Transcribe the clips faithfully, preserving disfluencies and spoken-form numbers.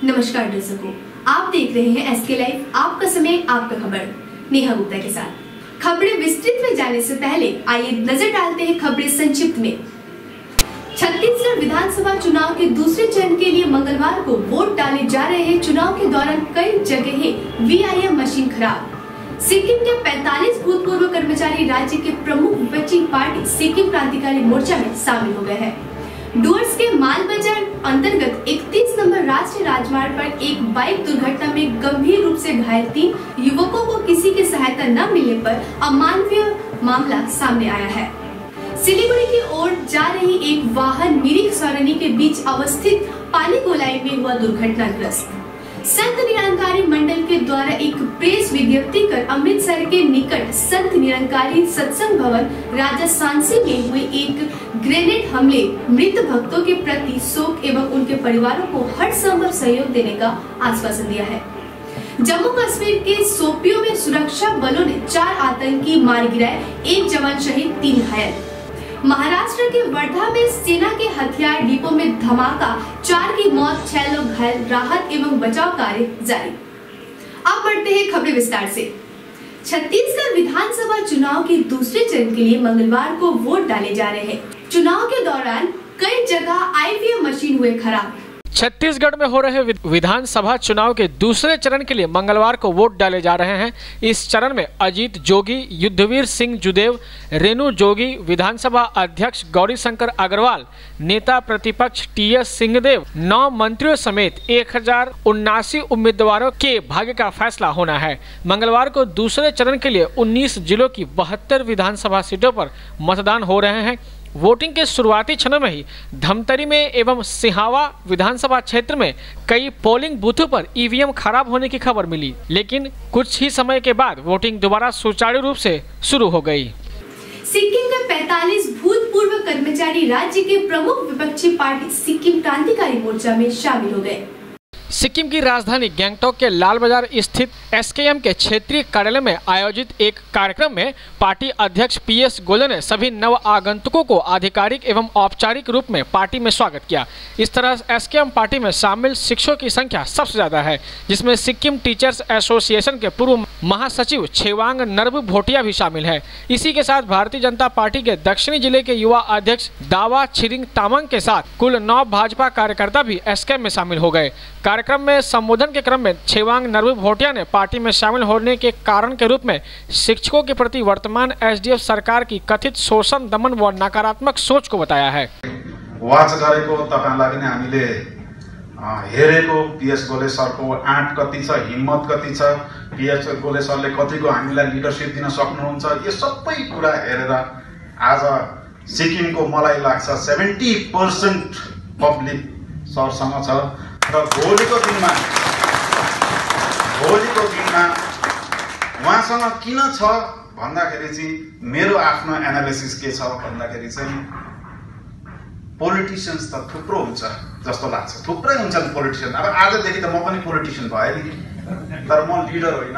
नमस्कार दर्शकों, आप देख रहे हैं एसके लाइव, आपका समय आपका खबर। नेहा गुप्ता के साथ खबरें विस्तृत में जाने से पहले आइए नजर डालते हैं खबरें संक्षिप्त में। छत्तीसगढ़ विधानसभा चुनाव के दूसरे चरण के लिए मंगलवार को वोट डाले जा रहे हैं। चुनाव के दौरान कई जगह वीआईएम मशीन खराब। सिक्किम के पैंतालीस भूतपूर्व कर्मचारी राज्य के प्रमुख विपक्षी पार्टी सिक्किम क्रांतिकारी मोर्चा में शामिल हो गए हैं। डुअर्स के माल बाजार अंतर्गत इकतीस नंबर राष्ट्रीय राजमार्ग पर एक बाइक दुर्घटना में गंभीर रूप से घायल तीन युवकों को किसी की सहायता न मिलने पर अमानवीय मामला सामने आया है। सिलीगुड़ी की ओर जा रही एक वाहन मिरिक सौरनी के बीच अवस्थित पानी गोलाई में हुआ दुर्घटनाग्रस्त। संत निरंकारी मंडल के द्वारा एक प्रेस विज्ञप्ति कर अमृतसर के निकट संत निरंकारी सत्संग भवन राजा सांसी में हुए एक ग्रेनेड हमले मृत भक्तों के प्रति शोक एवं उनके परिवारों को हर संभव सहयोग देने का आश्वासन दिया है। जम्मू कश्मीर के सोपियों में सुरक्षा बलों ने चार आतंकी मार गिराए, एक जवान शहीद, तीन घायल। महाराष्ट्र के वर्धा में सेना के हथियार डिपो में धमाका, चार की मौत, छह लोग घायल, राहत एवं बचाव कार्य जारी। अब बढ़ते हैं खबरें विस्तार से। छत्तीसगढ़ विधानसभा चुनाव के दूसरे चरण के लिए मंगलवार को वोट डाले जा रहे हैं। चुनाव के दौरान कई जगह ईवीएम मशीन हुए खराब। छत्तीसगढ़ में हो रहे विधानसभा चुनाव के दूसरे चरण के लिए मंगलवार को वोट डाले जा रहे हैं। इस चरण में अजीत जोगी, युद्धवीर सिंह जुदेव, रेणु जोगी, विधानसभा अध्यक्ष गौरीशंकर अग्रवाल, नेता प्रतिपक्ष टी एस सिंहदेव, नौ मंत्रियों समेत एक हजार उन्नासी उम्मीदवारों के भाग्य का फैसला होना है। मंगलवार को दूसरे चरण के लिए उन्नीस जिलों की बहत्तर विधानसभा सीटों पर मतदान हो रहे हैं। वोटिंग के शुरुआती क्षणों में ही धमतरी में एवं सिहावा विधानसभा क्षेत्र में कई पोलिंग बूथों पर ईवीएम खराब होने की खबर मिली, लेकिन कुछ ही समय के बाद वोटिंग दोबारा सुचारू रूप से शुरू हो गई। सिक्किम के पैंतालीस भूतपूर्व कर्मचारी राज्य के प्रमुख विपक्षी पार्टी सिक्किम क्रांतिकारी मोर्चा में शामिल हो गए। सिक्किम की राजधानी गैंगटॉक के लाल बाजार स्थित एसकेएम के क्षेत्रीय कार्यालय में आयोजित एक कार्यक्रम में पार्टी अध्यक्ष पी एस गोले ने सभी नव आगंतुकों को आधिकारिक एवं औपचारिक रूप में पार्टी में स्वागत किया। इस तरह एसकेएम पार्टी में शामिल शिक्षकों की संख्या सबसे ज्यादा है, जिसमें सिक्किम टीचर्स एसोसिएशन के पूर्व महासचिव छेवांग नर्बू भोटिया भी शामिल है। इसी के साथ भारतीय जनता पार्टी के दक्षिणी जिले के युवा अध्यक्ष दावा छिरिंग तामांग के साथ कुल नौ भाजपा कार्यकर्ता भी एसकेएम में शामिल हो गए। कार्यक्रम में संबोधन के क्रम में छेवांग नर्बू भोटिया ने पार्टी में शामिल होने के कारण के रूप में शिक्षकों के प्रति वर्तमान एसडीएफ सरकार की कथित शोषण, दमन व नकारात्मक सोच को बताया है। वाच गरेको तपाईलाई पनि हामीले हेरेको पीएस गोले सरको आँट कति छ, हिम्मत कति छ, पीएस गोले सरले कतिको हामीलाई लिडरशिप दिन सक्नुहुन्छ, यो सबै कुरा हेरेर आज सिक्किमको मलाई लाग्छ सेभेन्टी पर्सेंट पब्लिक सरसँग छ। र भोलिको दिनमा भोलिको दिनमा उहाँसँग किन छ भन्दाखेरि चाहिँ मेरो आफ्नो एनालिसिस के छ भन्दाखेरि चाहिँ पोलिटिशियन्स त थुप्रो हुन्छ जस्तो लाग्छ, थुप्रै हुन्छन् पोलिटिशियन। अब आजदेखि त म पनि पोलिटिशियन भएँ नि, तर म लिडर होइन।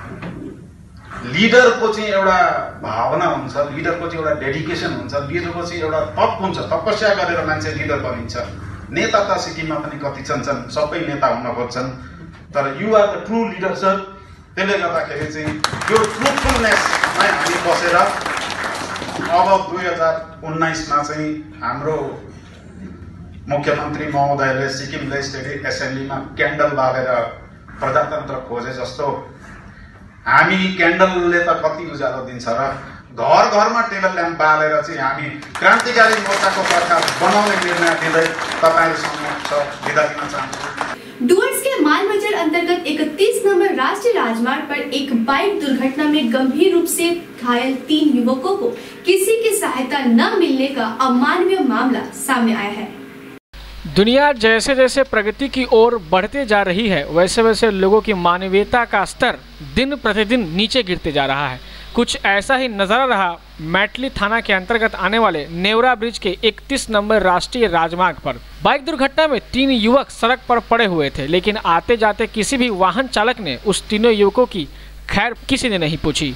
लिडरको चाहिँ एउटा भावना हुन्छ, लिडरको चाहिँ एउटा डेडिकेसन हुन्छ, लिडरको चाहिँ एउटा तप हुन्छ, तपस्या गरेर मान्छे लिडर बनिन्छ। नेता त सिक्किममा पनि कति छन्, सबै नेता हुन खोज्छन्, तर you are the true leader sir. त्यसले गर्दाखेरि चाहिँ यो ट्रुथफुलनेसमा हामी बसेर अब दुई हजार उन्नाइसमा चाहिँ हाम्रो मुख्यमन्त्री महोदयले सिक्किम लेजिस्लेटिभ एसेम्ब्लीमा क्यान्डल बालेर प्रजातन्त्र खोजे जस्तो हामी क्यान्डलले त कति उज्यालो दिन्छ र घर घरमा टेबल ल्याम्प बालेर चाहिँ हामी क्रान्तिकारी मोर्चाको सरकार बनाउने निर्णय लिँदै तपाईहरुसँग विदा दिन चाहन्छु। डुअर्स के माल बाजार अंतर्गत इकतीस नंबर राष्ट्रीय राजमार्ग पर एक बाइक दुर्घटना में गंभीर रूप से घायल तीन युवकों को किसी की सहायता न मिलने का अमानवीय मामला सामने आया है। दुनिया जैसे जैसे प्रगति की ओर बढ़ते जा रही है, वैसे वैसे लोगों की मानवीयता का स्तर दिन प्रतिदिन नीचे गिरते जा रहा है। कुछ ऐसा ही नज़ारा रहा मैटली थाना के अंतर्गत आने वाले नेवरा ब्रिज के इकतीस नंबर राष्ट्रीय राजमार्ग पर। बाइक दुर्घटना में तीन युवक सड़क पर पड़े हुए थे, लेकिन आते जाते किसी भी वाहन चालक ने उस तीनों युवकों की खैर किसी ने नहीं पूछी।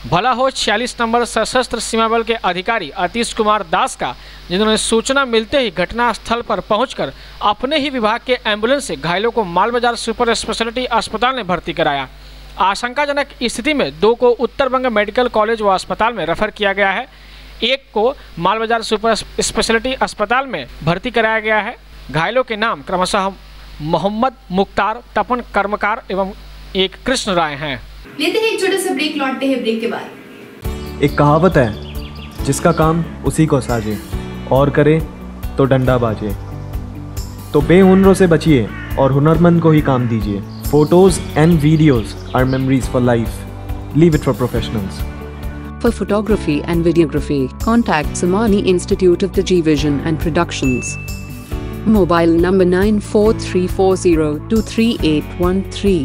भला हो छियालीस नंबर सशस्त्र सीमा बल के अधिकारी अतीश कुमार दास का, जिन्होंने सूचना मिलते ही घटनास्थल पर पहुंचकर अपने ही विभाग के एम्बुलेंस से घायलों को मालबाजार सुपर स्पेशलिटी अस्पताल में भर्ती कराया। आशंकाजनक स्थिति में दो को उत्तर बंग मेडिकल कॉलेज व अस्पताल में रेफर किया गया है, एक को मालबाजार सुपर स्पेशलिटी अस्पताल में भर्ती कराया गया है। घायलों के नाम क्रमशः मोहम्मद मुख्तार, तपन कर्मकार एवं एक कृष्ण राय हैं। लेते हैं एक छोटा सा ब्रेक, लौटते हैं ब्रेक के बाद। एक कहावत है, जिसका काम उसी को साजे और करे तो डंडा बाजे। तो बेहुनरों से बचिए और हुनरमंद को ही काम दीजिए। Photos and videos are memories for life. Leave it for professionals. For photography and videography, contact Samani Institute of Digi Vision and Productions. Mobile number nine four three four zero two three eight one three.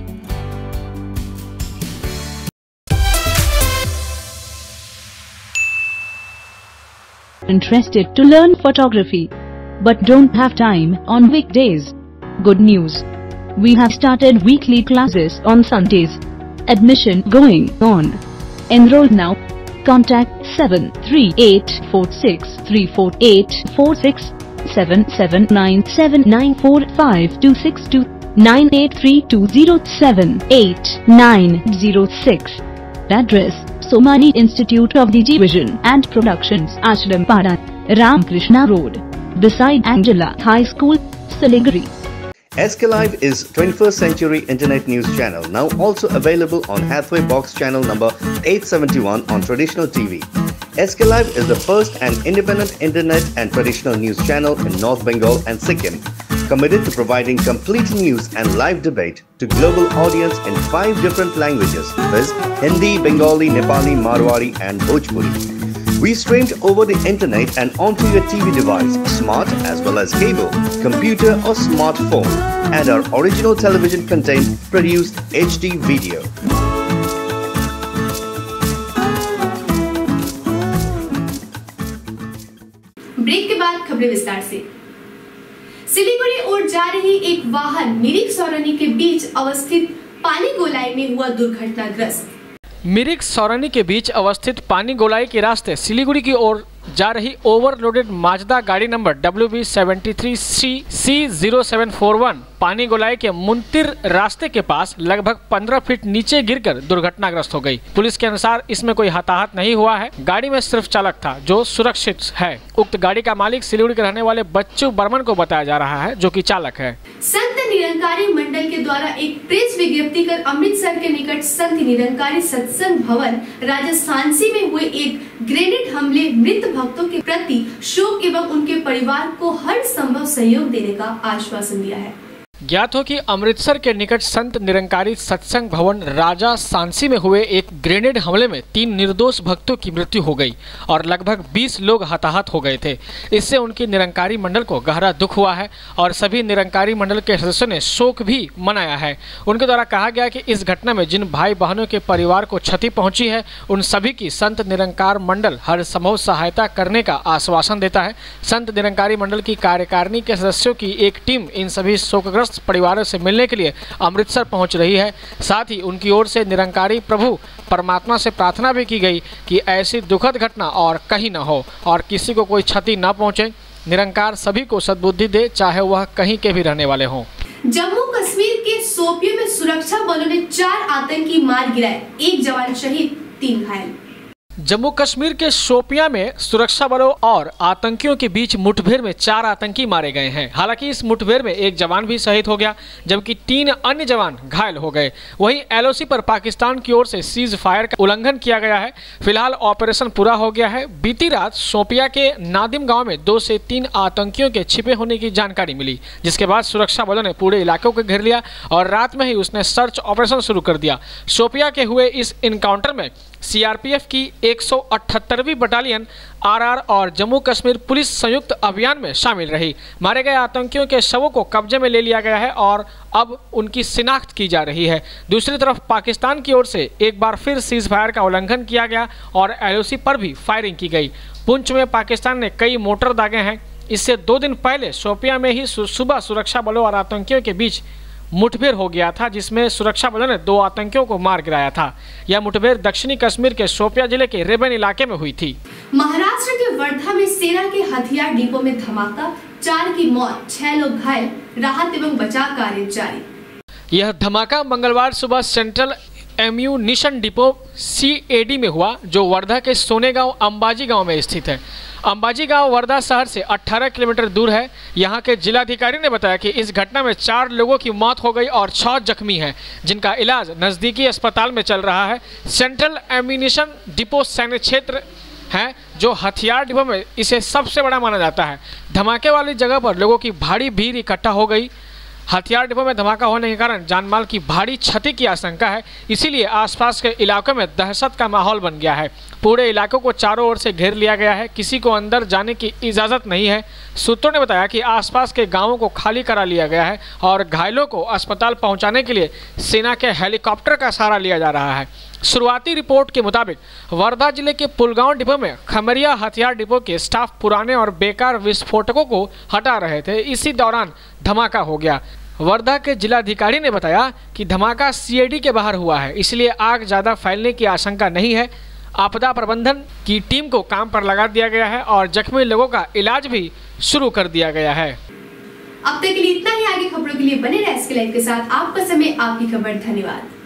Interested to learn photography but don't have time on weekdays? Good news! We have started weekly classes on Sundays. Admission going on. Enroll now. Contact seven three eight four six three four eight four six, seven seven nine seven nine four five two six two, nine eight three two zero seven eight nine zero six. Address: Somani Institute of Digi Vision and Productions, Ashrampada, Ramkrishna Road, beside Angela High School, Siliguri. S K Live is twenty-first century internet news channel, now also available on Hathway Box channel number eight seventy-one on traditional T V. S K Live is the first and independent internet and traditional news channel in North Bengal and Sikkim, committed to providing complete news and live debate to global audience in five different languages, viz. Hindi, Bengali, Nepali, Marwari and Bhojpuri. We streamed over the internet and onto your T V device, smart as well as cable, computer or smartphone, and our original television content produced H D video. Break के बाद खबरें विस्तार से। सिलीगुड़ी ओर जा रही एक वाहन मिरिक सौरनी के बीच अवस्थित पानी गोलाई में हुआ दुर्घटनाग्रस्त। मिरिक सौरनी के बीच अवस्थित पानी गोलाई के रास्ते सिलीगुड़ी की ओर जा रही ओवरलोडेड माजदा गाड़ी number W B seventy three C C zero seven four one पानी गोलाई के मुंतिर रास्ते के पास लगभग पंद्रह फीट नीचे गिरकर दुर्घटनाग्रस्त हो गई। पुलिस के अनुसार इसमें कोई हताहत नहीं हुआ है। गाड़ी में सिर्फ चालक था जो सुरक्षित है। उक्त गाड़ी का मालिक सिलीगुड़ी के रहने वाले बच्चू बर्मन को बताया जा रहा है, जो कि चालक है। संत निरंकारी मंडल के द्वारा एक प्रेस विज्ञप्ति कर अमृतसर के निकट संत निरंकारी सत्संग भवन राजस्थान में हुए एक ग्रेनेड हमले मृत भक्तों के प्रति शोक एवं उनके परिवार को हर संभव सहयोग देने का आश्वासन दिया है। ज्ञात हो कि अमृतसर के निकट संत निरंकारी सत्संग भवन राजा सांसी में हुए एक ग्रेनेड हमले में तीन निर्दोष भक्तों की मृत्यु हो गई और लगभग बीस लोग हताहत हो गए थे। इससे उनकी निरंकारी मंडल को गहरा दुख हुआ है और सभी निरंकारी मंडल के सदस्यों ने शोक भी मनाया है। उनके द्वारा कहा गया कि इस घटना में जिन भाई बहनों के परिवार को क्षति पहुंची है, उन सभी की संत निरंकार मंडल हर संभव सहायता करने का आश्वासन देता है। संत निरंकारी मंडल की कार्यकारिणी के सदस्यों की एक टीम इन सभी शोकग्रस्त परिवारों से मिलने के लिए अमृतसर पहुंच रही है। साथ ही उनकी ओर से निरंकारी प्रभु परमात्मा से प्रार्थना भी की गई कि ऐसी दुखद घटना और कहीं न हो और किसी को कोई क्षति न पहुंचे। निरंकार सभी को सद्बुद्धि दे, चाहे वह कहीं के भी रहने वाले हों। जम्मू कश्मीर के शोपियां में सुरक्षा बलों ने चार आतंकी मार गिराए, एक जवान शहीद, तीन घायल। जम्मू कश्मीर के शोपियां में सुरक्षा बलों और आतंकियों के बीच मुठभेड़ में चार आतंकी मारे गए हैं। हालांकि इस मुठभेड़ में एक जवान भी शहीद हो गया, जबकि तीन अन्य जवान घायल हो गए। वहीं एलओसी पर पाकिस्तान की ओर से सीज फायर का उल्लंघन किया गया है। फिलहाल ऑपरेशन पूरा हो गया है। बीती रात शोपियां के नादिम गांव में दो से तीन आतंकियों के छिपे होने की जानकारी मिली, जिसके बाद सुरक्षा बलों ने पूरे इलाके को घेर लिया और रात में ही उसने सर्च ऑपरेशन शुरू कर दिया। शोपियां के हुए इस इनकाउंटर में सीआरपीएफ की एक सौ अठहत्तरवीं बटालियन आरआर और जम्मू कश्मीर पुलिस संयुक्त अभियान में शामिल रही। मारे गए आतंकियों के शवों को कब्जे में ले लिया गया है और अब उनकी शिनाख्त की जा रही है। दूसरी तरफ पाकिस्तान की ओर से एक बार फिर सीज फायर का उल्लंघन किया गया और एलओसी पर भी फायरिंग की गई। पुंछ में पाकिस्तान ने कई मोर्टर दागे हैं। इससे दो दिन पहले शोपियां में ही सुबह सुरक्षा बलों और आतंकियों के बीच मुठभेड़ हो गया था, जिसमें सुरक्षा बलों ने दो आतंकियों को मार गिराया था। यह मुठभेड़ दक्षिणी कश्मीर के शोपिया जिले के रेबन इलाके में हुई थी। महाराष्ट्र के वर्धा में सेना के हथियार डिपो में धमाका, चार की मौत, छह लोग घायल, राहत एवं बचाव कार्य जारी। यह धमाका मंगलवार सुबह central ammunition depot C A D में हुआ, जो वर्धा के सोनेगांव अंबाजी गांव में स्थित है। अंबाजी गांव वर्धा शहर से अठारह किलोमीटर दूर है। यहां के जिलाधिकारी ने बताया कि इस घटना में चार लोगों की मौत हो गई और छह जख्मी हैं, जिनका इलाज नज़दीकी अस्पताल में चल रहा है। सेंट्रल एम्यूनिशन डिपो सैन्य क्षेत्र है, जो हथियार डिपो में इसे सबसे बड़ा माना जाता है। धमाके वाली जगह पर लोगों की भारी भीड़ इकट्ठा हो गई। हथियार डिपो में धमाका होने के कारण जानमाल की भारी क्षति की आशंका है, इसीलिए आसपास के इलाकों में दहशत का माहौल बन गया है। पूरे इलाकों को चारों ओर से घेर लिया गया है, किसी को अंदर जाने की इजाज़त नहीं है। सूत्रों ने बताया कि आसपास के गांवों को खाली करा लिया गया है और घायलों को अस्पताल पहुंचाने के लिए सेना के हेलीकॉप्टर का सहारा लिया जा रहा है। शुरुआती रिपोर्ट के मुताबिक वर्धा जिले के पुलगांव डिपो में खमरिया हथियार डिपो के स्टाफ पुराने और बेकार विस्फोटकों को हटा रहे थे। इसी दौरान धमाका हो गया। वर्धा के जिलाधिकारी ने बताया कि धमाका सी ए डी के बाहर हुआ है, इसलिए आग ज़्यादा फैलने की आशंका नहीं है। आपदा प्रबंधन की टीम को काम पर लगा दिया गया है और जख्मी लोगों का इलाज भी शुरू कर दिया गया है। अब तक के लिए इतना ही। आगे खबरों के लिए बने रहे एस के लाइव के साथ। आपका समय, आपकी खबर। धन्यवाद।